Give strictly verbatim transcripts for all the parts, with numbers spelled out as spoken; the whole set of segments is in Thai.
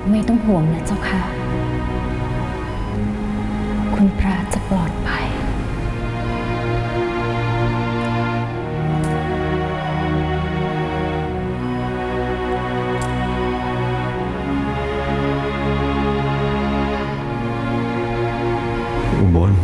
ไม่ต้องห่วงนะเจ้าค่ะคุณพระจะปลอดภัยอุบล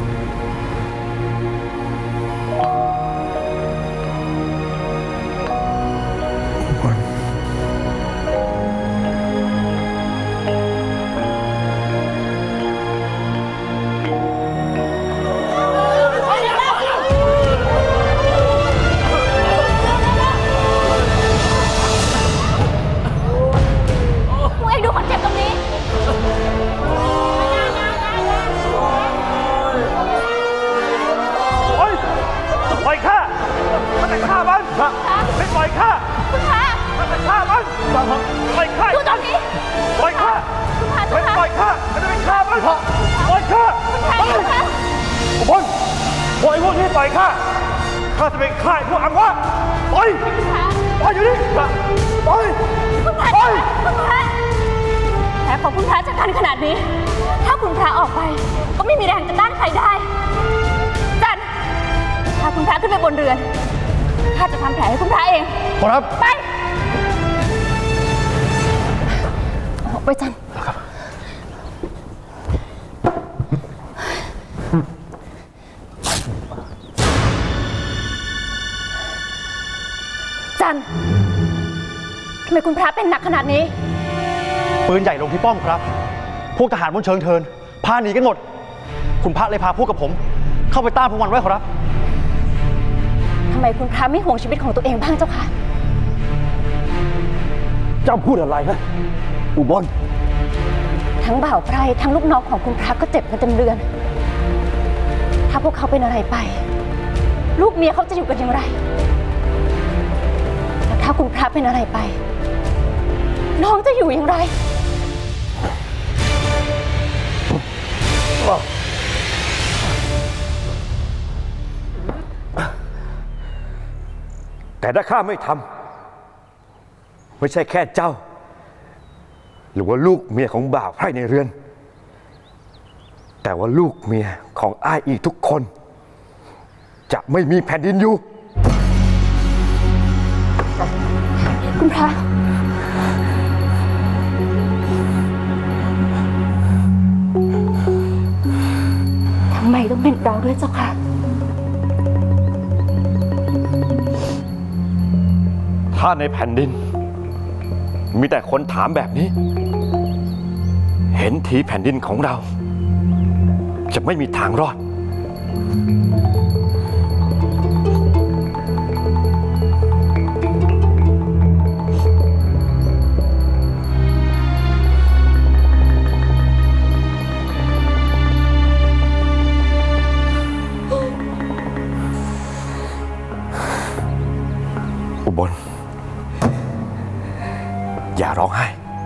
ของคุณพระจะกันขนาดนี้ถ้าคุณพระออกไปก็ไม่มีแรงจะต้านใครได้จันพาคุณพระขึ้นไปบนเรือนข้าจะทำแผลให้คุณพระเองครับไปไปจันจันทำไมคุณพระเป็นหนักขนาดนี้ปืนใหญ่ลงที่ป้อมครับพวกทหารบนเชิงเทินพาหนีกันหมดคุณพระเลยพาพวกกับผมเข้าไปต้านพวกมันไว้ครับทำไมคุณพระไม่ห่วงชีวิตของตัวเองบ้างเจ้าค่ะเจ้าพูดอะไรนะอุบลทั้งบ่าวไพร่ทั้งลูกน้องของคุณพระก็เจ็บกันเต็มเรือนถ้าพวกเขาเป็นอะไรไปลูกเมียเขาจะอยู่กันอย่างไรแล้วถ้าคุณพระเป็นอะไรไปน้องจะอยู่อย่างไรแต่ถ้าข้าไม่ทำไม่ใช่แค่เจ้าหรือว่าลูกเมียของบ่าวไพร่ในเรือนแต่ว่าลูกเมียของอ้ายอีกทุกคนจะไม่มีแผ่นดินอยู่คุณพระทำไมต้องเป็นเราด้วยเจ้าค่ะถ้าในแผ่นดินมีแต่คนถามแบบนี้เห็นทีแผ่นดินของเราจะไม่มีทางรอดอุบลอย่าร้องไห้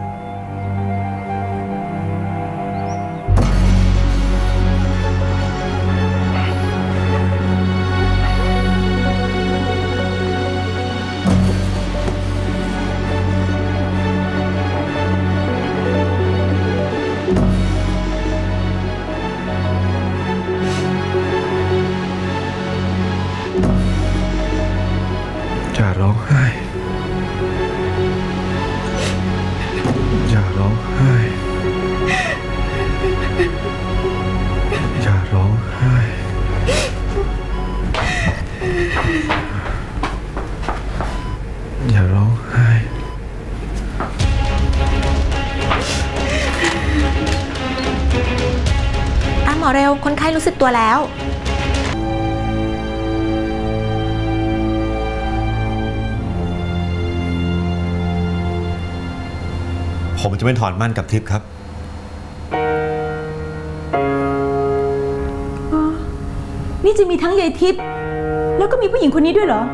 อย่าร้องไห้อย่าร้องไห้อย่าร้องไห้อย่าร้องไห้อ่ะหมอเร็วคนไข้รู้สึกตัวแล้วผมจะไม่ถอนมั่นกับทิพย์ครับนี่จะมีทั้งยายทิพย์แล้วก็มีผู้หญิงคนนี้ด้วยเหรอ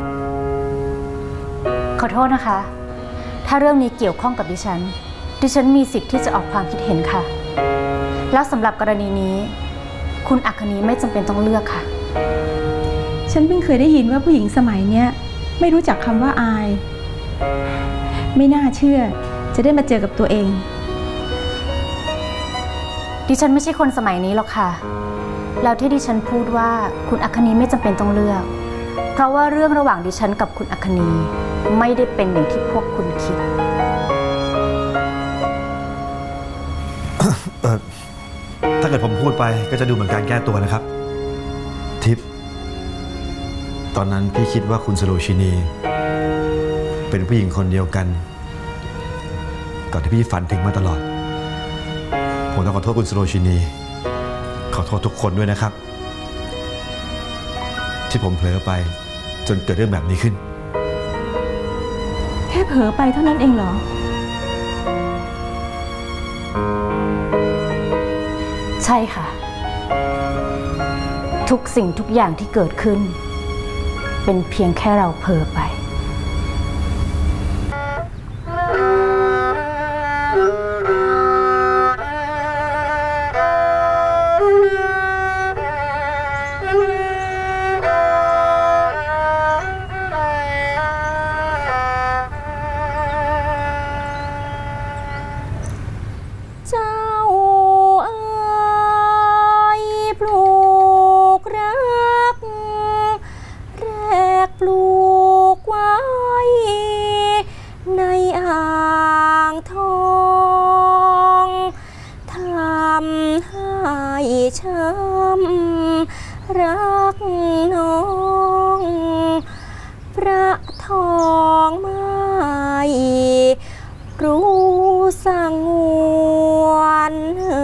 ขอโทษนะคะถ้าเรื่องนี้เกี่ยวข้องกับดิฉันดิฉันมีสิทธิ์ที่จะออกความคิดเห็นค่ะแล้วสำหรับกรณีนี้คุณอัคนีไม่จำเป็นต้องเลือกค่ะฉันเพิ่งเคยได้ยินว่าผู้หญิงสมัยเนี้ยไม่รู้จักคำว่าอายไม่น่าเชื่อจะได้มาเจอกับตัวเองดิฉันไม่ใช่คนสมัยนี้หรอกค่ะแล้วที่ดิฉันพูดว่าคุณอัคนีไม่จำเป็นต้องเลือกเพราะว่าเรื่องระหว่างดิฉันกับคุณอัคนีไม่ได้เป็นอย่างที่พวกคุณคิดเออถ้าเกิดผมพูดไปก็จะดูเหมือนการแก้ตัวนะครับทิพย์ตอนนั้นพี่คิดว่าคุณสโลชินีเป็นผู้หญิงคนเดียวกันกับที่พี่ฝันถึงมาตลอดผมต้องขอโทษคุณสโลชินีขอโทษทุกคนด้วยนะครับที่ผมเผลอไปจนเกิดเรื่องแบบนี้ขึ้นแค่เผลอไปเท่านั้นเองเหรอใช่ค่ะทุกสิ่งทุกอย่างที่เกิดขึ้นเป็นเพียงแค่เราเผลอไปช้ำรักน้องประทองไม่รู้สังวน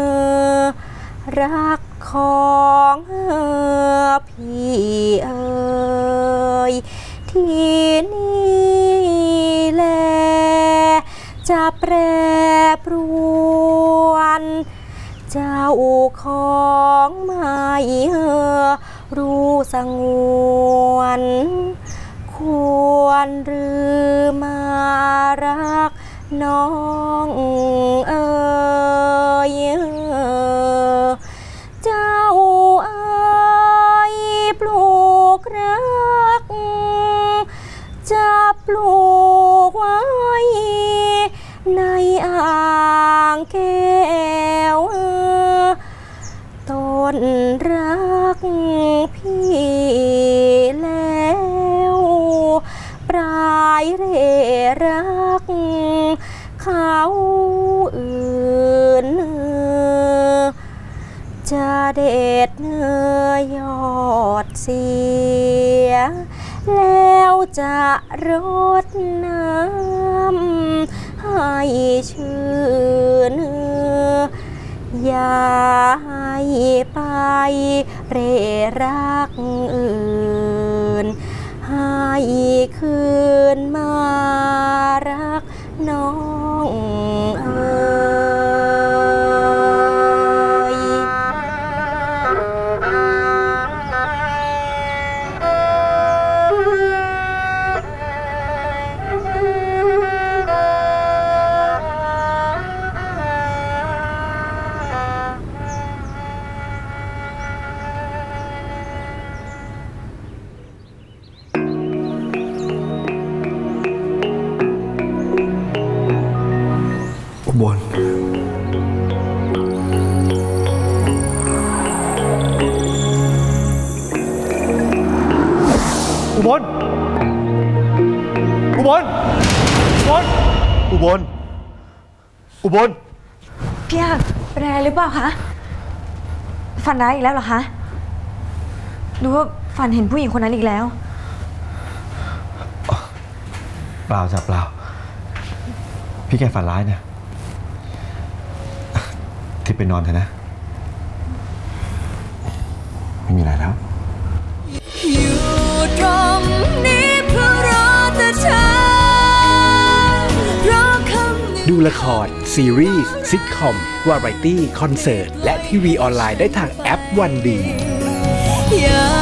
รักของพี่เอ๋ยที่นี่แลจะแปรปรวนเจ้าของไม่รู้สังวนควรหรือมารักน้องเอ๋ยเจ้าเอ๋ยปลูกรักจะปลูกไว้ในอ่างแก้วต้นรักพี่แล้วปลายเร่รักเขาอื่นจะเด็ดเนื้อยอดเสียแล้วจะรดน้ำให้ชื่นอย่าให้ไปเร่รักอื่นให้คืนมารักน้องเอ๋ยบนอุบลอุบลอุบลอุบลอุบลพี่อาเป็นอะไรหรือเปล่าคะฝันร้ายอีกแล้วเหรอคะหรือว่าฝันเห็นผู้หญิงคนนั้นอีกแล้วเปล่าจ้ะเปล่าพี่แค่ฝันร้ายเนี่ยทิพย์ไปนอนเถอะนะไม่มีอะไรแล้วอยู่ตรงนี้เพื่อรอแต่เธอรอคำดูละครซีรีส์ซิทคอมวาไรตี้คอนเสิร์ตและทีวีออนไลน์ได้ทางแอปวันดี